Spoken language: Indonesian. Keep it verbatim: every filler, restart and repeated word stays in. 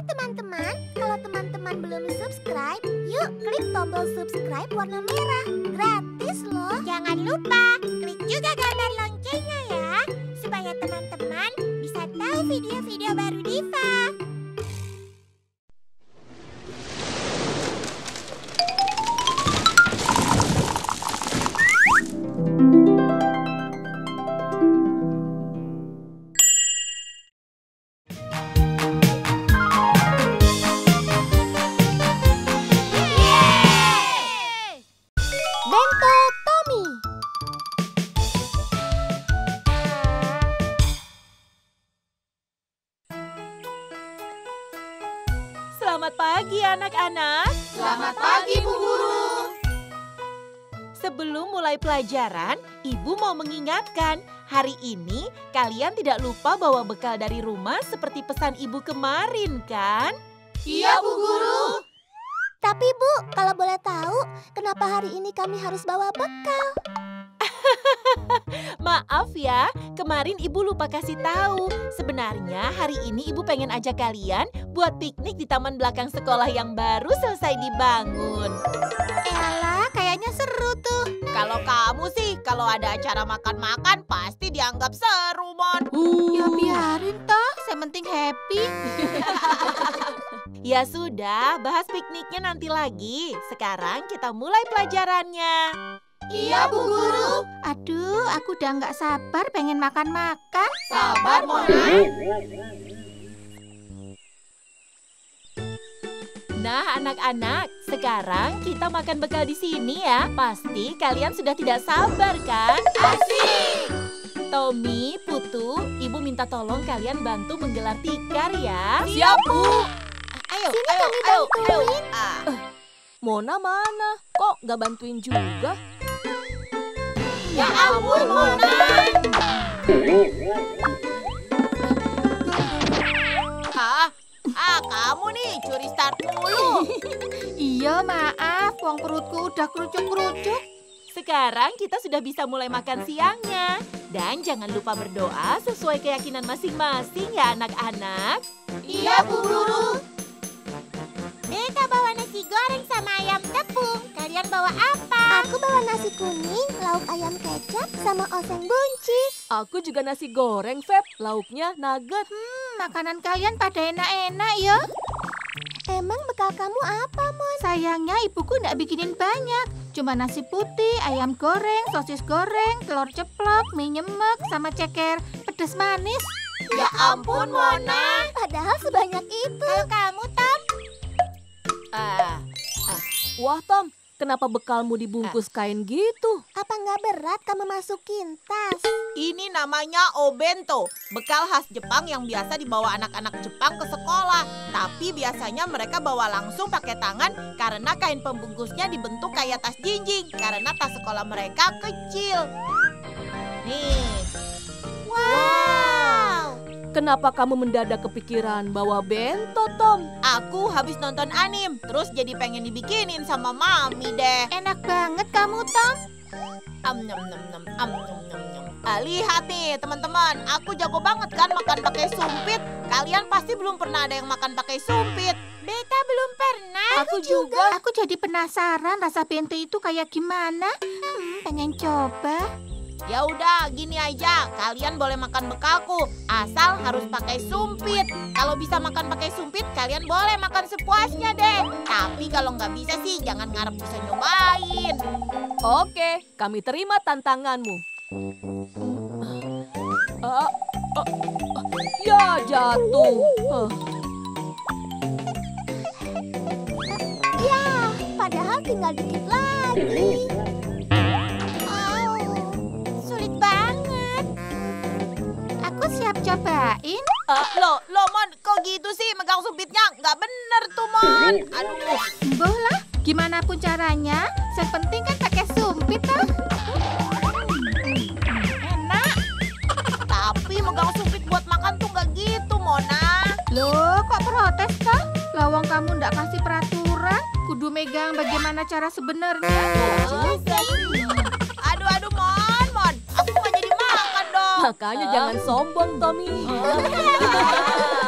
teman-teman, kalau teman-teman belum subscribe, yuk klik tombol subscribe warna merah. Gratis loh. Jangan lupa klik juga gambar loncengnya ya, supaya teman-teman bisa tahu video-video baru Diva. Bento Tommy. Selamat pagi anak-anak. Selamat pagi Bu Guru. Sebelum mulai pelajaran, Ibu mau mengingatkan, hari ini kalian tidak lupa bawa bekal dari rumah seperti pesan Ibu kemarin kan? Iya Bu Guru. Tapi Bu, kalau boleh tahu, kenapa hari ini kami harus bawa bekal? Maaf ya, kemarin Ibu lupa kasih tahu. Sebenarnya hari ini Ibu pengen ajak kalian buat piknik di taman belakang sekolah yang baru selesai dibangun. Elah, kayaknya seru tuh. Kalau kamu sih, kalau ada acara makan-makan pasti dianggap seru, Mon. Ya biarin toh, yang penting happy. Ya sudah, bahas pikniknya nanti lagi. Sekarang kita mulai pelajarannya. Iya Bu Guru. Aduh, aku udah nggak sabar pengen makan-makan. Sabar Mona. Nah anak-anak, sekarang kita makan bekal di sini ya. Pasti kalian sudah tidak sabar kan? Asik. Tommy, Putu, Ibu minta tolong kalian bantu menggelar tikar ya. Siap Bu. Ayo, Sini ayo, kami ayo, ayo. bantuin. Ah. Mona mana? Kok nggak bantuin juga? Ya ampun Mona. Ah, ah kamu nih curi start mulu. Iya, maaf, uang perutku udah kerucuk-kerucuk. Sekarang kita sudah bisa mulai makan siangnya. Dan jangan lupa berdoa sesuai keyakinan masing-masing ya anak-anak. Iya Bu Guru. Beta bawa nasi goreng sama ayam tepung. Kalian bawa apa? Aku bawa nasi kuning, lauk ayam kecap, sama oseng buncis. Aku juga nasi goreng, Feb. Lauknya nugget. Hmm, makanan kalian pada enak-enak ya. Emang bekal kamu apa, Mon? Sayangnya ibuku nggak bikinin banyak. Cuma nasi putih, ayam goreng, sosis goreng, telur ceplok, mie nyemek, sama ceker pedas manis. Ya ampun Mona. Padahal sebanyak itu. Kalau kamu, Tom? Ah, ah. Wah, Tom, kenapa bekalmu dibungkus kain gitu? Apa nggak berat kamu masukin tas? Ini namanya obento, bekal khas Jepang yang biasa dibawa anak-anak Jepang ke sekolah. Tapi biasanya mereka bawa langsung pakai tangan karena kain pembungkusnya dibentuk kayak tas jinjing. Karena tas sekolah mereka kecil. Nih. Wow. Kenapa kamu mendadak kepikiran bawa bento, Tom? Aku habis nonton anim, terus jadi pengen dibikinin sama Mami deh. Enak banget kamu, Tom. Am nyam nyam nyam am nyam nyam nyam. Ah, lihat nih teman-teman, aku jago banget kan makan pakai sumpit. Kalian pasti belum pernah ada yang makan pakai sumpit. Beta belum pernah. Aku juga. Aku jadi penasaran rasa bento itu kayak gimana. Hmm, pengen coba. Ya udah, gini aja. Kalian boleh makan bekalku, asal harus pakai sumpit. Kalau bisa makan pakai sumpit, kalian boleh makan sepuasnya deh. Tapi kalau nggak bisa sih, jangan ngarep bisa nyobain. Oke, kami terima tantanganmu. Ah, ah, ah, ya jatuh. Ah. Ya, padahal tinggal dikit lagi. Wow, sulit banget. Aku siap cobain. Uh, lo, lo Mon, kok gitu sih megang sumpitnya? Nggak bener tuh Mon. Aduh. Boh lah, gimana pun caranya, yang penting kan pakai sumpit toh. Enak. Tapi megang sumpit buat makan tuh nggak gitu Mona. Loh, kok protes toh? Lawang kamu ndak kasih peraturan, kudu megang bagaimana cara sebenarnya. Juga sih. Aduh, aduh Mon, Mon. Aku nggak jadi makan dong. Makanya jangan sombong, Tommy.